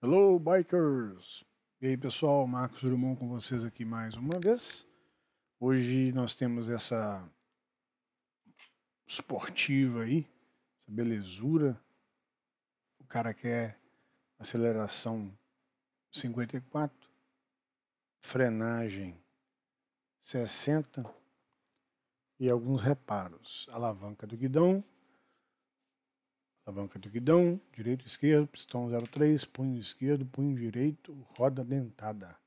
Hello, bikers! E aí, pessoal, Marcos Drummond com vocês aqui mais uma vez. Hoje nós temos essa esportiva aí, essa belezura. O cara quer aceleração 54, frenagem 60 e alguns reparos. Alavanca do guidão, direito e esquerdo, pistão 03, punho esquerdo, punho direito, roda dentada.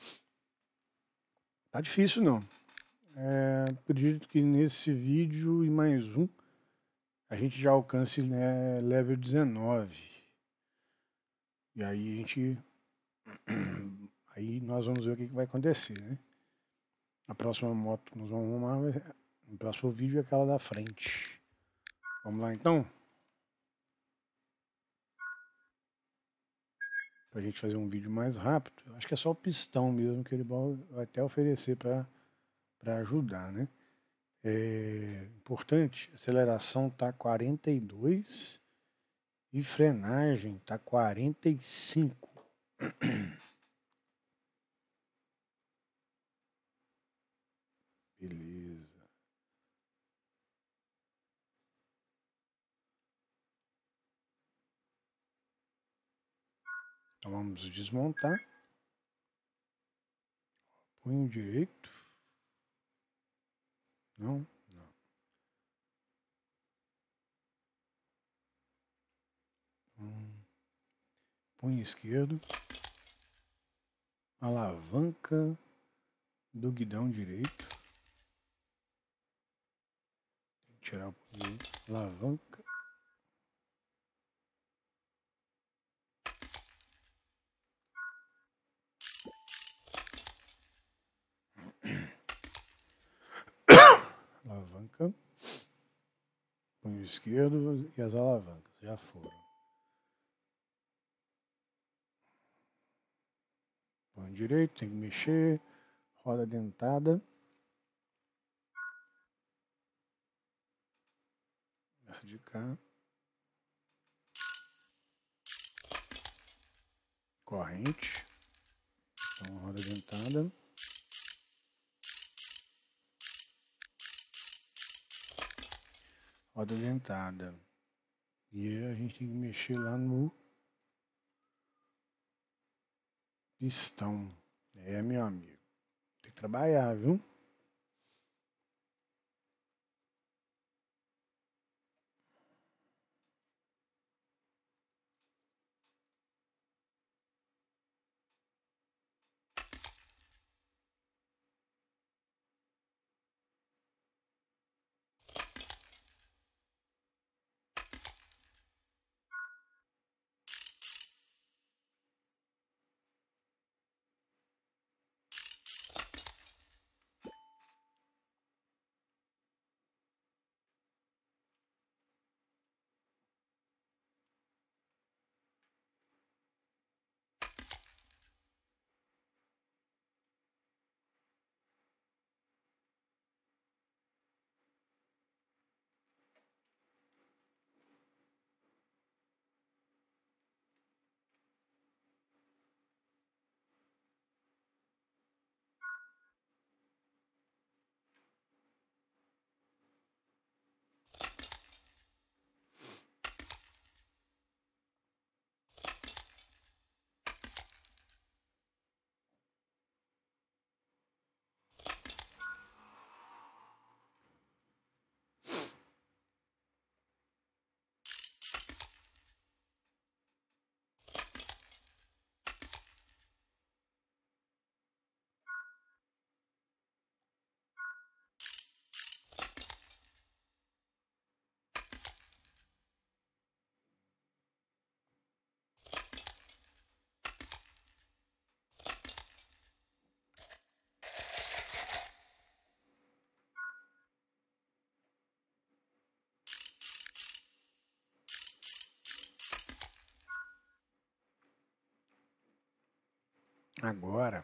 Tá difícil não. Acredito que nesse vídeo e mais um a gente já alcance, né, level 19. E aí aí nós vamos ver o que vai acontecer, né? A próxima moto que nós vamos arrumar no próximo vídeo é aquela da frente. Vamos lá então? Pra gente fazer um vídeo mais rápido. Acho que é só o pistão mesmo que ele vai até oferecer para ajudar, né? Importante, aceleração tá 42 e frenagem tá 45. Beleza. Então vamos desmontar. Punho direito. Não. Punho esquerdo. Alavanca do guidão direito. Tem que tirar o punho direito. Alavanca. Alavanca. Punho esquerdo e as alavancas. Já foram. Punho direito, tem que mexer. Roda dentada. Essa de cá. Corrente. Então, roda dentada. Roda dentada. E a gente tem que mexer lá no pistão. Meu amigo. Tem que trabalhar, viu? Agora,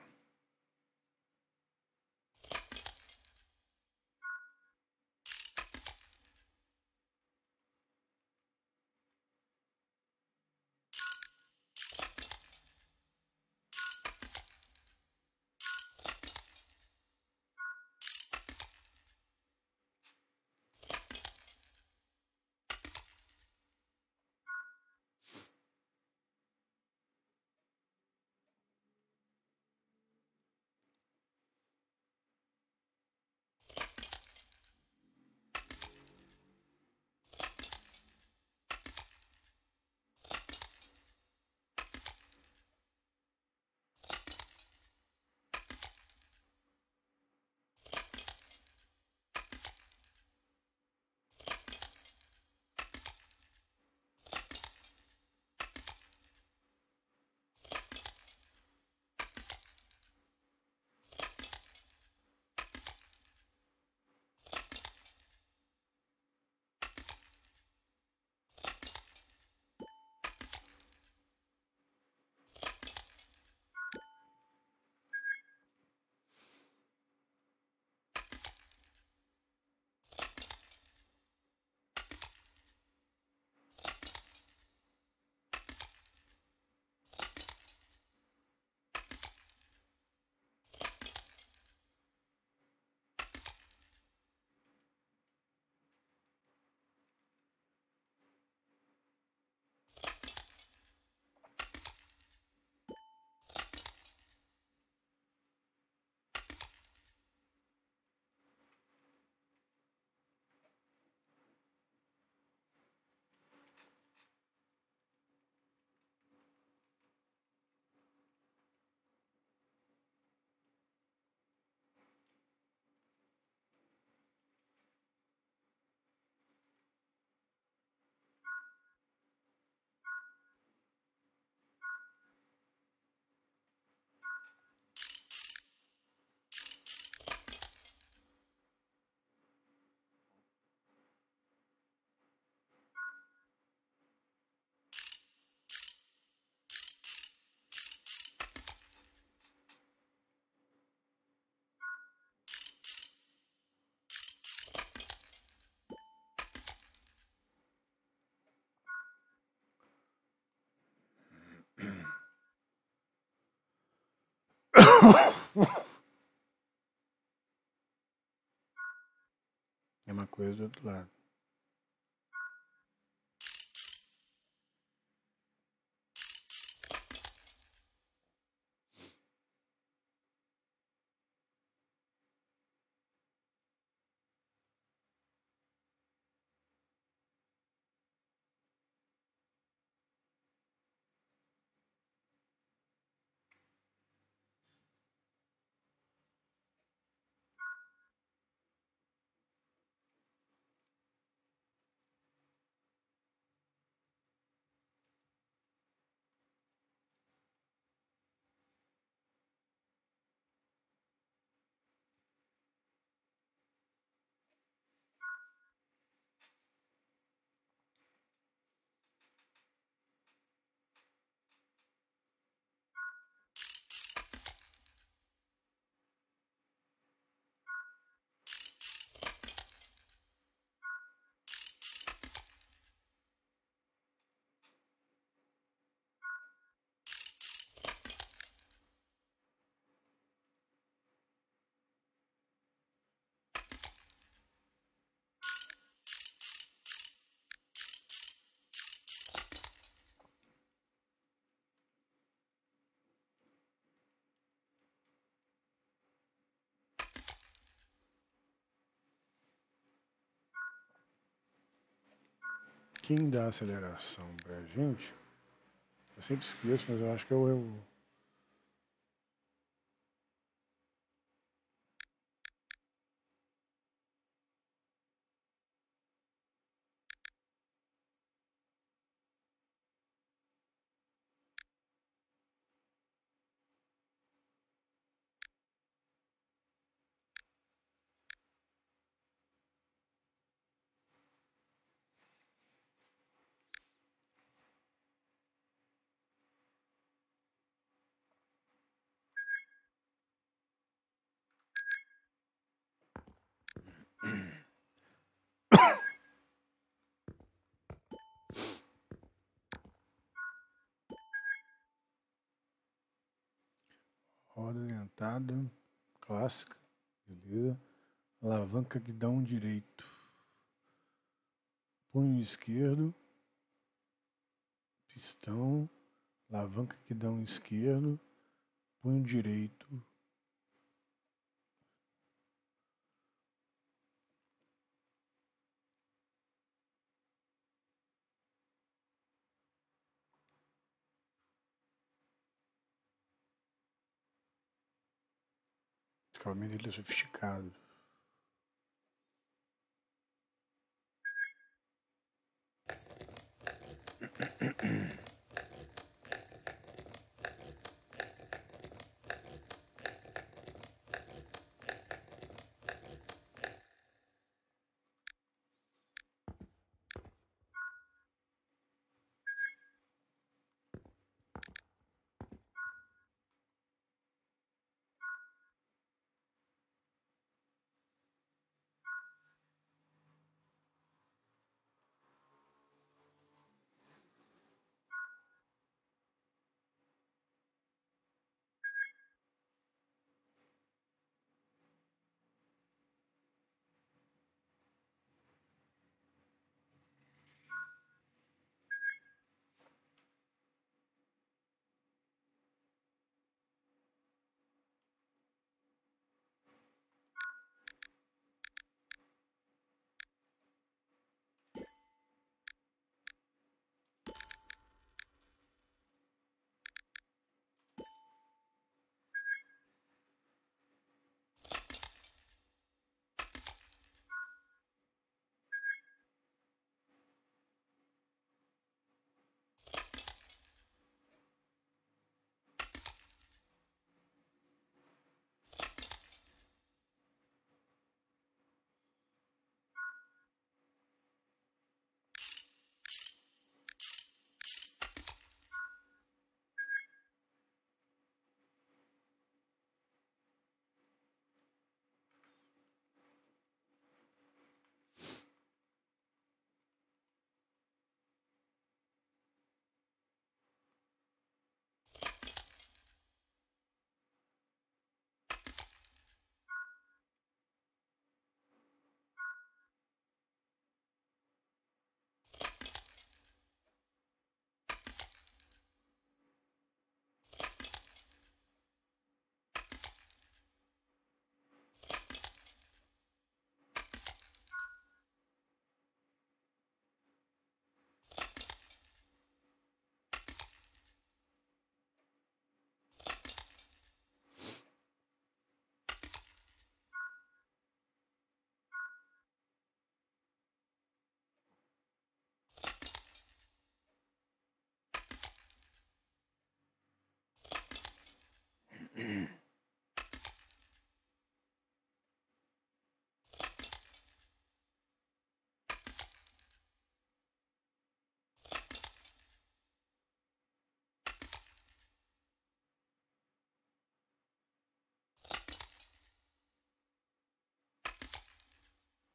É uma coisa do outro lado. Quem dá aceleração pra gente? Eu sempre esqueço, mas eu acho que é o roda dentada, clássica, beleza. Alavanca guidão direito, punho esquerdo, pistão, alavanca guidão esquerdo, punho direito. Esse acabamento dele é sofisticado.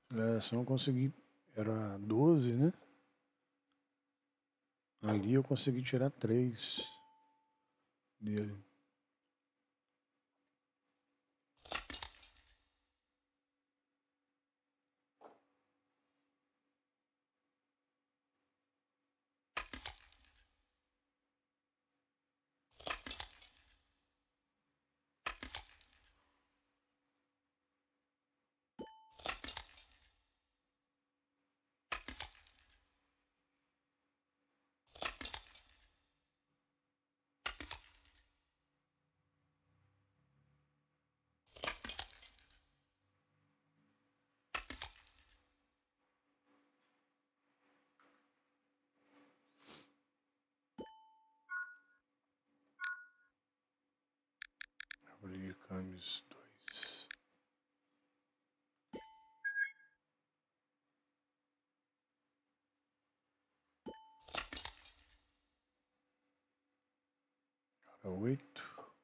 Se eu não conseguir, era 12, né? Ali eu consegui tirar 3 dele. Abrir câmbios 2. Para 8.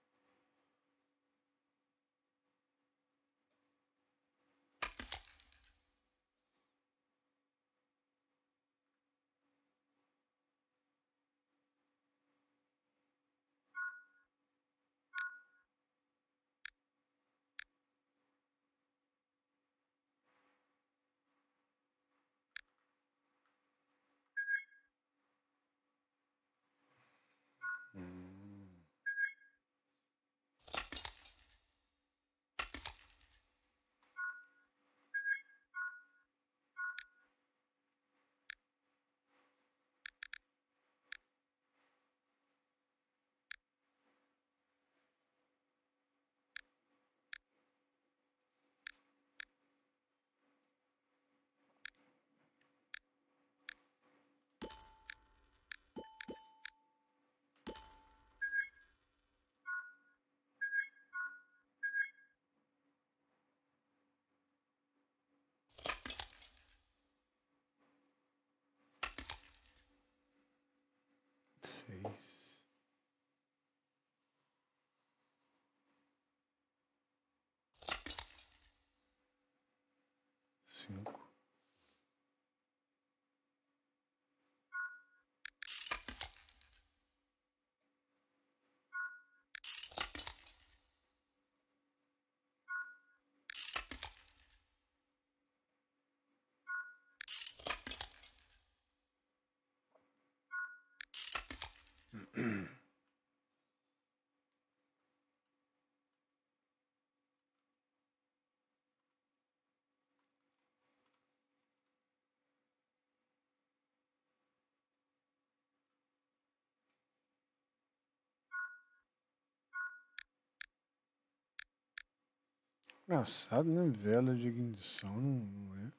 Hum. Seis. 5. Engraçado, né? Vela de ignição não é.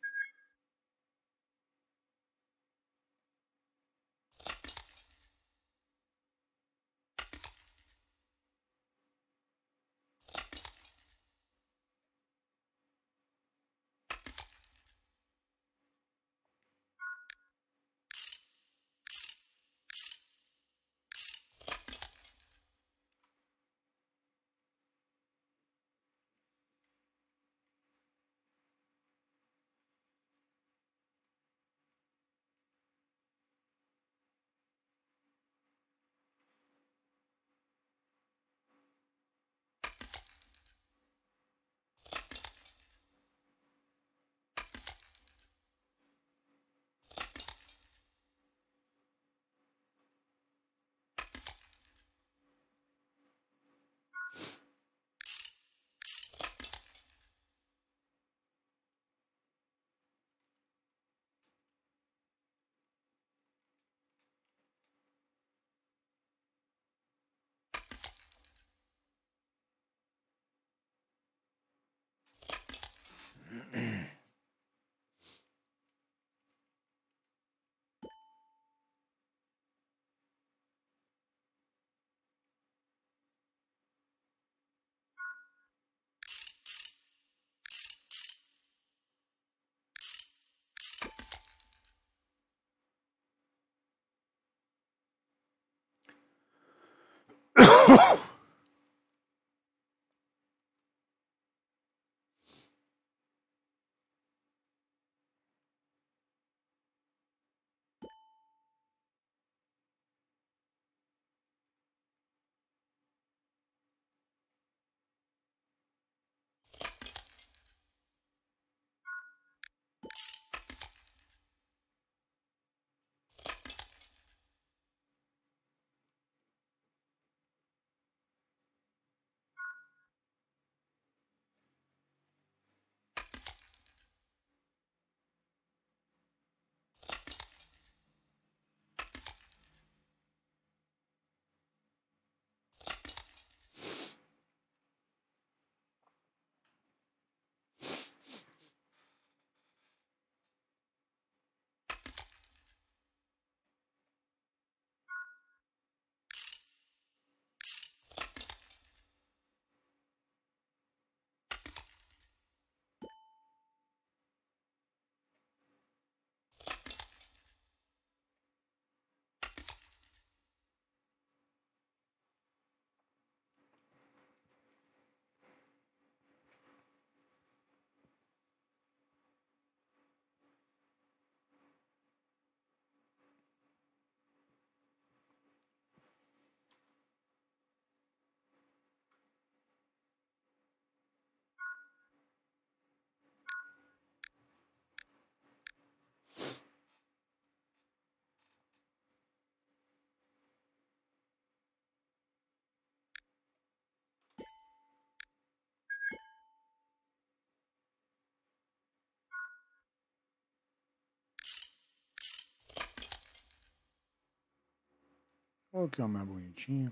Olha que é mais bonitinho.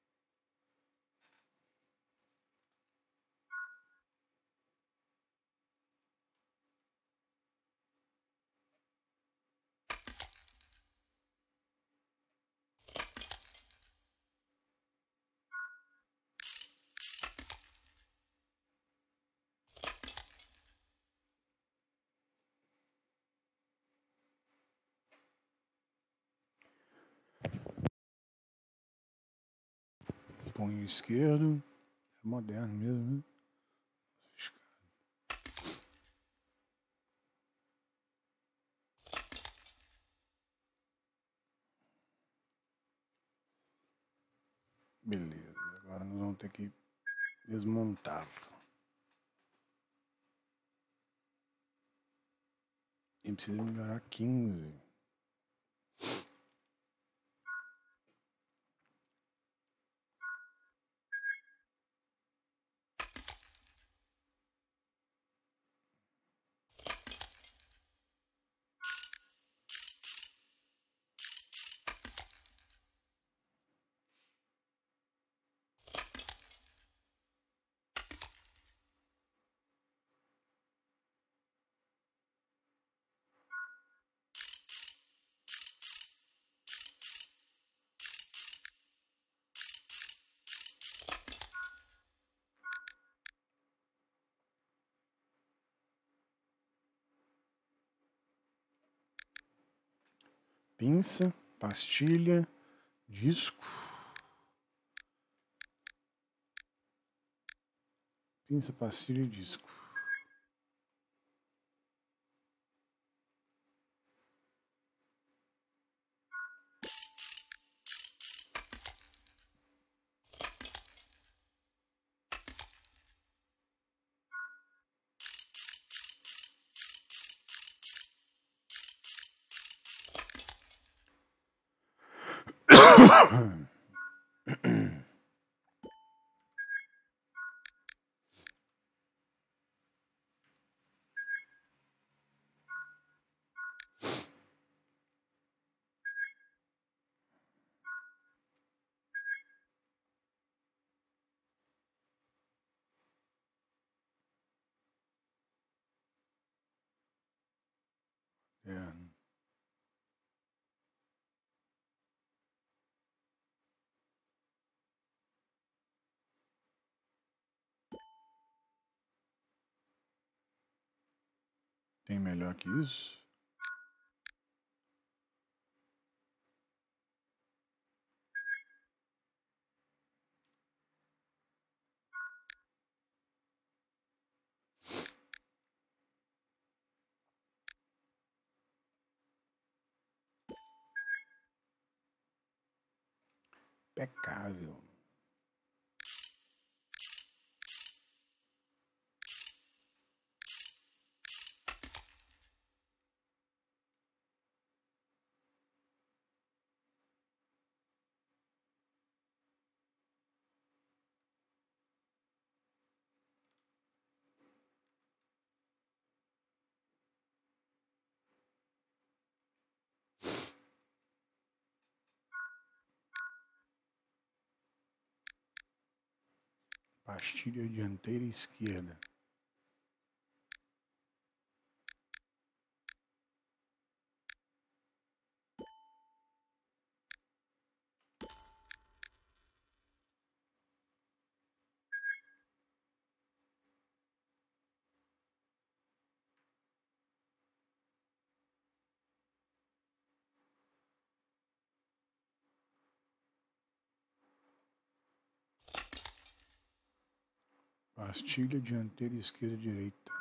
Punho esquerdo. É moderno mesmo, né? Beleza, agora nós vamos ter que desmontar. E precisa melhorar 15. Pinça, pastilha, disco. Pinça, pastilha e disco. É. Tem melhor que isso? Impecável. Pastilha dianteira esquerda. Pastilha dianteira esquerda direita.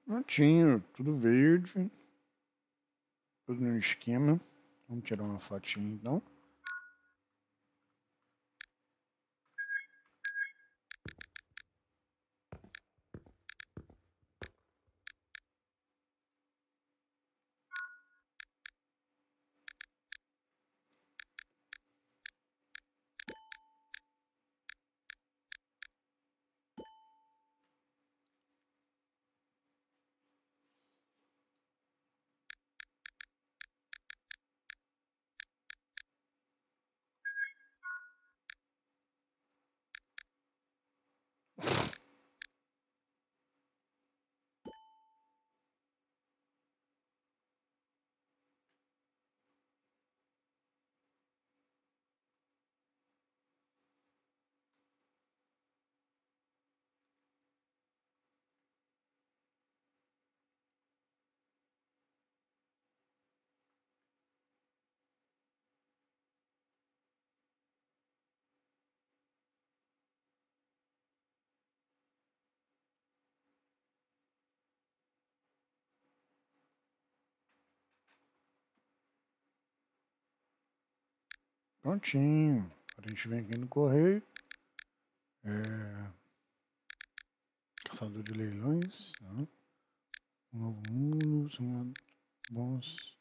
Prontinho, tudo verde. Tudo no esquema. Vamos tirar uma fotinha então. Prontinho. A gente vem aqui no correio. Caçador de leilões. Um novo mundo. Bons.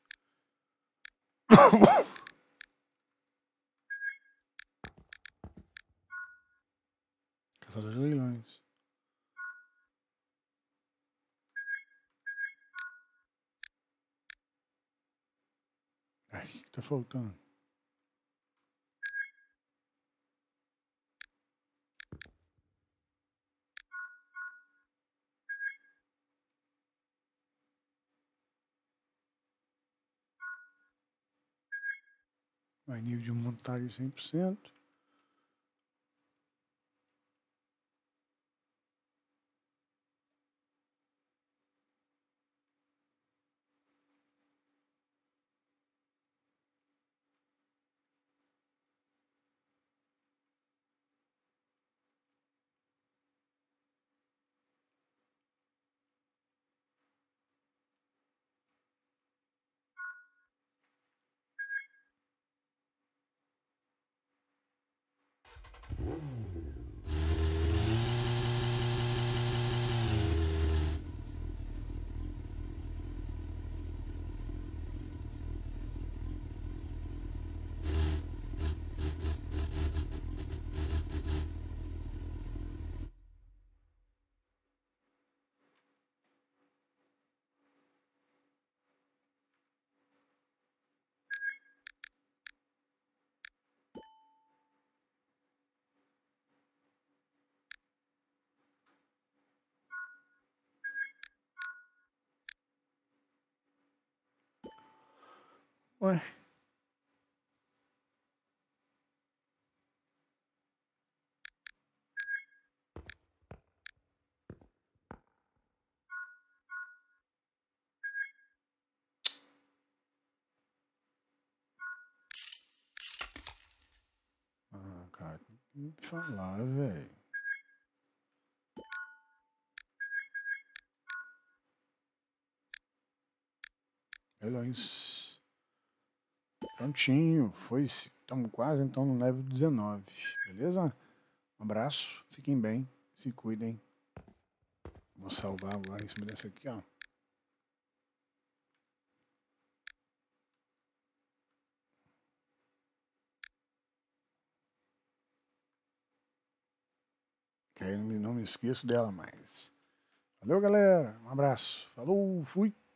Caçador de leilões. Ai, o que tá faltando? Vai nível de montagem 100%. Ué. Ah, cara, tem que falar, velho. Leilões. Prontinho, foi-se. Estamos quase então no level 19. Beleza? Um abraço, fiquem bem, se cuidem. Vou salvar agora em cima dessa aqui, ó. Que aí não me esqueço dela mais. Valeu, galera. Um abraço. Falou, fui.